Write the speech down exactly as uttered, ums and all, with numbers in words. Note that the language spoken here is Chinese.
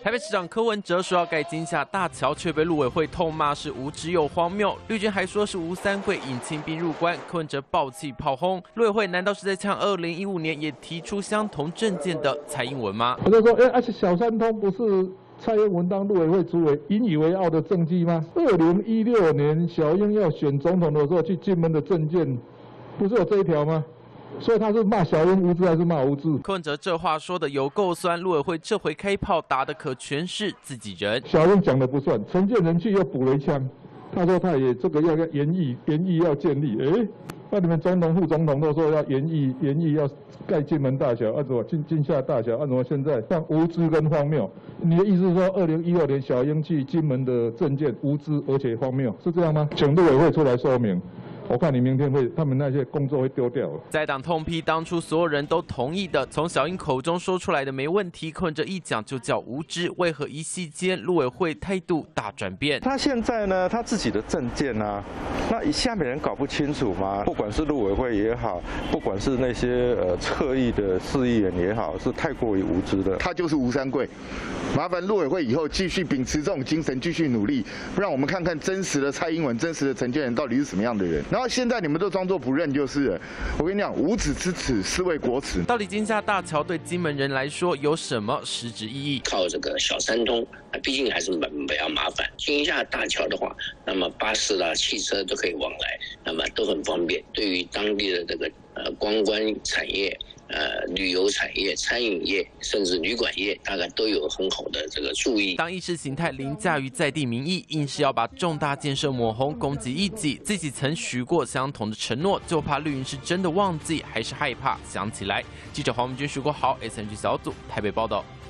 台北市长柯文哲说要盖金厦大桥，却被陆委会痛骂是无知又荒谬。绿军还说是吴三桂引清兵入关，柯文哲爆气炮轰。陆委会难道是在呛二零一五年也提出相同政见的蔡英文吗？ 我就说，哎，而且小三通不是蔡英文当陆委会主委引以为傲的政绩吗？二零一六年小英要选总统的时候去金门的政见，不是有这一条吗？所以他是骂小英无知还是骂无知？ 柯文哲这话说的有够酸，陆委会这回开炮打的可全是自己人。 小英讲的不算，陈建仁去又补了一枪，他说他也这个要要研议研议要建立，哎，那你们总统副总统都说要研议研议要盖金门大桥，按什么金金厦大桥，按什么现在像无知跟荒谬？你的意思是说，二零一六年小英去金门的政见无知而且荒谬，是这样吗？请陆委会出来说明。我看你明天会，他们那些工作会丢掉了。 在党痛批当初所有人都同意的，从小英口中说出来的没问题，柯文哲一讲就叫无知，为何一夕间陆委会态度大转变？ 他现在呢，他自己的政见啊，那下面人搞不清楚吗？不管是陆委会也好，不管是那些呃侧翼的市议员也好，是太过于无知的。 他就是吴三桂，麻烦陆委会以后继续秉持这种精神，继续努力，让我们看看真实的蔡英文、真实的陈建仁到底是什么样的人。然后现在你们都装作不认就是了。我跟你讲，无耻之耻是为国耻。 到底金厦大桥对金门人来说有什么实质意义？ 靠这个小三通，毕竟还是比较麻烦。金厦大桥的话，那么巴士啦、汽车都可以往来，那么都很方便。对于当地的这个呃观光产业。呃，旅游产业、餐饮业，甚至旅馆业，大概都有很好的这个注意。 当意识形态凌驾于在地民意，硬是要把重大建设抹红、攻击异己，自己曾许过相同的承诺，就怕绿营是真的忘记，还是害怕想起来？记者黄文君、徐国豪 ，S N G 小组台北报道。